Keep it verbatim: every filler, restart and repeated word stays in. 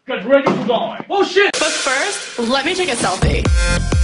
Get ready to die. Oh shit! But first, let me take a selfie.